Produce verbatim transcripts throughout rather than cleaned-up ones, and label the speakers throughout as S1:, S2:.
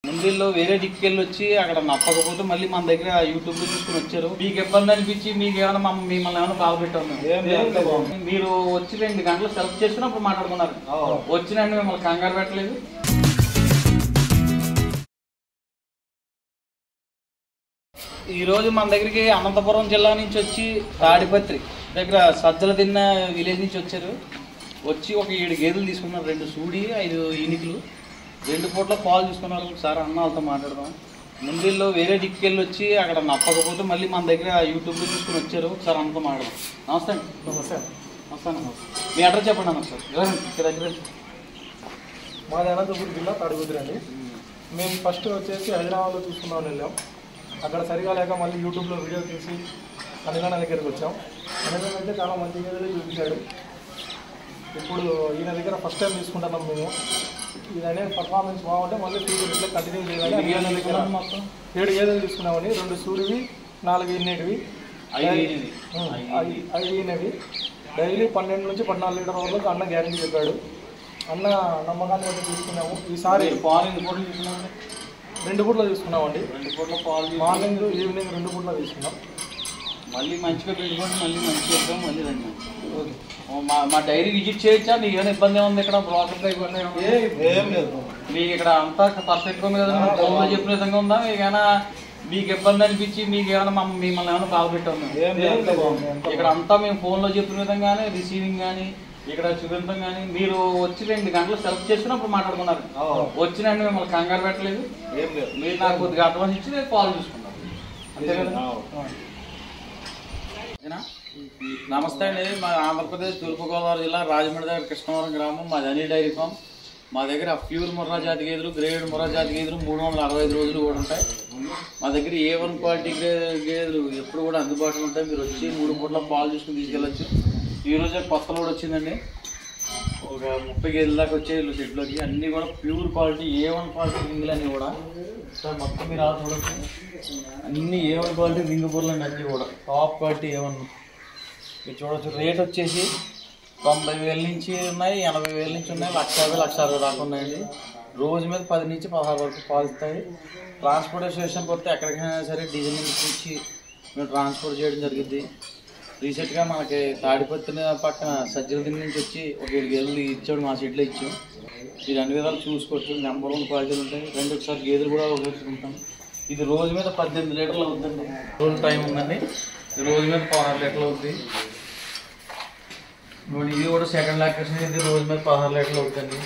S1: ముందులో వేరే దిక్కుకెళ్ళి వచ్చి అక్కడ నప్పకపోతే మళ్ళీ మన దగ్గర యూట్యూబ్ లో చూసుకుని వచ్చారు. మీకు ఇబ్బంది అనిపించి మీకు ఏమైనా మిమ్మల్ని ఏమైనా బాగా పెట్టాము. మీరు వచ్చి రెండు గంటలు సెలెక్ట్ చేసుకున్నప్పుడు మాట్లాడుకున్నారు. వచ్చినండి మిమ్మల్ని కంగారు పెట్టలేదు. ఈ రోజు మన దగ్గరికి అనంతపురం జిల్లా నుంచి వచ్చి తాడిపత్రి దగ్గర సజ్జల తిన్న విలేజ్ నుంచి వచ్చారు. వచ్చి ఒక ఏడు గేదెలు తీసుకున్నారు, రెండు సూడి ఐదు ఈనికలు, రెండు పూట్ల పాలు తీసుకున్నారు. ఒకసారి అన్న వాళ్ళతో మాట్లాడదాం. ముందులో వేరే దిక్కుకెళ్ళి వచ్చి అక్కడ నప్పకపోతే మళ్ళీ మన దగ్గర యూట్యూబ్లో చూసుకుని వచ్చారు. ఒకసారి అన్నతో మాట్లాడదాం. నమస్తే అండి.
S2: నమస్తే
S1: నమస్తే అన్న. మీ అడ్రస్ చెప్పండి అన్న సార్. ఎవరండి ఇక్కడ దగ్గర?
S2: మాది అనంతపురం జిల్లా తాడిపత్రి అండి. మేము ఫస్ట్ వచ్చేసి హైదరాబాద్లో చూసుకుందామని వెళ్ళాం. అక్కడ సరిగా లేక మళ్ళీ యూట్యూబ్లో వీడియో తీసి అనిలన్న దగ్గరికి వచ్చాం. అనిలన్న అయితే చాలా మంచి గేదెలు చూపించాడు. ఇప్పుడు ఈయన దగ్గర ఫస్ట్ టైం తీసుకుంటున్నాం మేము. ఈయన పర్ఫార్మెన్స్ బాగుంటే మళ్ళీ ఫ్యూచర్ ఇట్లా కంటిన్యూ చేయాలి. దగ్గర మొత్తం ఏడు గేదెలు తీసుకున్నామని, రెండు సూడివి, నాలుగు ఇన్నేటివి, ఐదు ఈనవి. డైలీ పన్నెండు నుంచి పద్నాలుగు లీటర్ వరకు అన్న గ్యారెంటీ చెప్పాడు. అన్న నమ్మకాన్ని అయితే తీసుకున్నాము. ఈసారి రెండు పూట్ల తీసుకున్నామండి. రెండు పూట్ల పాలు మార్నింగ్ ఈవినింగ్ రెండు పూట్ల తీసుకున్నాం.
S1: మళ్ళీ మంచిగా పెట్టుకోండి, మళ్ళీ మంచిగా వద్దాం, మళ్ళీ రండి. ఓకే. మా మా డైరీ విజిట్ చేయొచ్చా? నీకు ఏమైనా ఇబ్బంది ఏముంది? ఇక్కడ బ్రోకర్ ఇబ్బంది ఏం లేదు. మీకు ఇక్కడ అంతా పర్ఫెక్ట్గా ఉంది కదా? ఫోన్లో చెప్పిన విధంగా ఉందా? మీకైనా మీకు ఇబ్బంది అనిపించి మీకు ఏమైనా మా మిమ్మల్ని ఏమైనా బాగా పెట్టాము? ఇక్కడ అంతా మేము ఫోన్లో చెప్పిన విధంగానే రిసీవింగ్ కానీ ఇక్కడ చూపించడం కానీ, మీరు వచ్చి రెండు గంటలు సెలెక్ట్ చేసుకున్నప్పుడు మాట్లాడుకున్నారు. వచ్చినండి మిమ్మల్ని కంగారు పెట్టలేదు. మీరు నాకు కొద్దిగా అడ్వాన్స్ ఇచ్చి నేను కాల్ చూసుకున్నాను, అంతే కదా? నమస్తే అండి. మా ఆంధ్రప్రదేశ్ తూర్పుగోదావరి జిల్లా రాజమండ్రి దగ్గర కృష్ణవరం గ్రామం. మాది అనీ డైరీ ఫామ్. మా దగ్గర ప్యూర్ ముర్రా జాతి గేదెలు, గ్రేడ్ ముర్రా జాతి గేదెలు మూడు వందల అరవై ఐదు రోజులు కూడా ఉంటాయి. మా దగ్గర ఏ వన్ క్వాలిటీ గేదెలు ఎప్పుడు కూడా అందుబాటులో ఉంటాయి. మీరు వచ్చి మూడు పూట్ల పాలు చూసుకుని తీసుకెళ్ళచ్చు. ఈరోజే కొత్త లోడ్ వచ్చిందండి, ఒక ముప్పై గేదెల దాకా వచ్చాయి షెడ్లోకి. అన్నీ కూడా pure quality A one quality రింగులు అన్నీ కూడా. సార్ మొత్తం మీరు ఆ చూడచ్చు, అన్నీ ఏ వన్ క్వాలిటీ రింగు బుర్రలు అండి, అన్నీ కూడా టాప్ క్వాలిటీ ఏ వన్. మీరు చూడవచ్చు. రేట్ వచ్చేసి తొంభై వేల నుంచి ఉన్నాయి, ఎనభై వేల నుంచి ఉన్నాయి, లక్ష యాభై లక్ష అరవై దాకా ఉన్నాయండి. రోజు మీద పది నుంచి పదహారు వరకు పాలుస్తాయి. ట్రాన్స్పోర్టేషన్కి వస్తే ఎక్కడికైనా సరే డీజిల్ నుంచి మేము ట్రాన్స్పోర్ట్ చేయడం జరిగింది. రీసెంట్గా మనకి తాడిపత్రి పక్కన సజ్జల దిండి నుంచి వచ్చి ఒక ఏడు గేదెలు ఇచ్చాడు, మా సీట్లో ఇచ్చాం. ఇది అన్ని విధాలు చూసుకోవచ్చు. నెంబర్ వన్ క్వాలిటీలు ఉంటాయి. రెండు ఒకసారి గేదెలు కూడా ఉపయోగించుకుంటాం. ఇది రోజు మీద పద్దెనిమిది లీటర్లు అవుతుందండి. రోజు టైం ఉందండి. రోజు మీద పదహారు లీటర్లు అవుతుంది. ఇది కూడా సెకండ్ లాక్టేషన్. ఇది రోజు మీద పదహారు లీటర్లు అవుతుంది.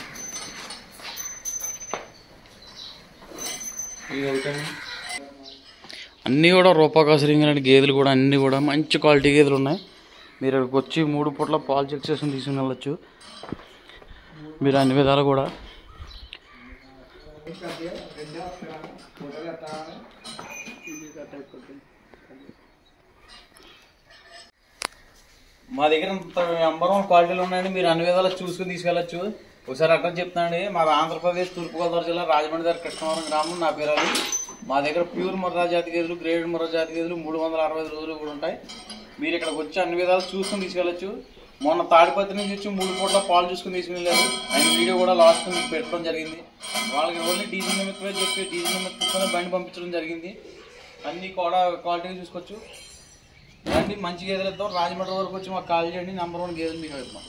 S1: ఇది అవుతుంది. అన్నీ కూడా రూపాకాసు రింగులండి గేదెలు కూడా. అన్నీ కూడా మంచి క్వాలిటీ గేదెలు ఉన్నాయి. మీరు ఇక్కడికి వచ్చి మూడు పూట్ల పాలు చెక్ చేసుకుని తీసుకుని వెళ్ళచ్చు. మీరు అన్ని విధాలు కూడా మా దగ్గర నెంబర్ వన్ క్వాలిటీలు ఉన్నాయండి. మీరు అన్ని విధాలు చూసుకుని తీసుకెళ్ళచ్చు. ఒకసారి అడ్రస్ చెప్తానండి. మాది ఆంధ్రప్రదేశ్ తూర్పుగోదావరి జిల్లా రాజమండ్రి దగ్గర కృష్ణవరం గ్రామం. నా పేరు అది. మా దగ్గర ప్యూర్ ముర్రా జాతి గేదెలు, గ్రేడ్ ముర్రా జాతి గేదెలు మూడు వందల అరవై ఐదు రోజులు కూడా ఉంటాయి. మీరు ఇక్కడికి వచ్చి అన్ని విధాలు చూసుకుని తీసుకెళ్ళచ్చు. మొన్న తాడిపత్రి నుంచి వచ్చి మూడు పూట్ల పాలు చూసుకుని తీసుకుని వెళ్ళారు. ఆయన వీడియో కూడా లాస్ట్ మీకు పెట్టడం జరిగింది. వాళ్ళకి ఓన్లీ డీజిల్ నిమిత్తమే చెప్పి డీజిల్ నిమిత్తమే బండి పంపించడం జరిగింది. అన్నీ కూడా క్వాలిటీగా చూసుకోవచ్చు. ఇలాంటి మంచి గేదెలు ఇద్దాం. రాజమండ్రి వరకు వచ్చి మాకు కాల్ చేయండి. నెంబర్ వన్ గేదెలు మీకు ఇద్దాం.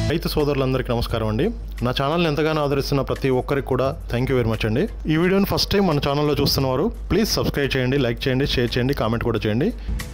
S3: రైతు సోదరులందరికీ నమస్కారం అండి. నా ఛానల్ని ఎంతగానో ఆదరిస్తున్న ప్రతి ఒక్కరికి కూడా థ్యాంక్ యూ వెరీ మచ్ అండి. ఈ వీడియోని ఫస్ట్ టైం మన ఛానల్లో చూస్తున్నవారు ప్లీజ్ సబ్స్క్రైబ్ చేయండి, లైక్ చేయండి, షేర్ చేయండి, కామెంట్ కూడా చేయండి.